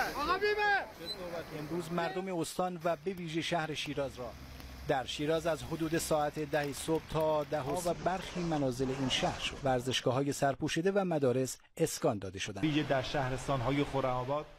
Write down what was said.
امروز مردم استان و به ویژه شهر شیراز را در شیراز از حدود ساعت 10 صبح تا 10 و برخی منازل این شهر ورزشگاه‌های سرپوشیده و مدارس اسکان داده شدند. ویژه در شهرستان‌های خرم‌آباد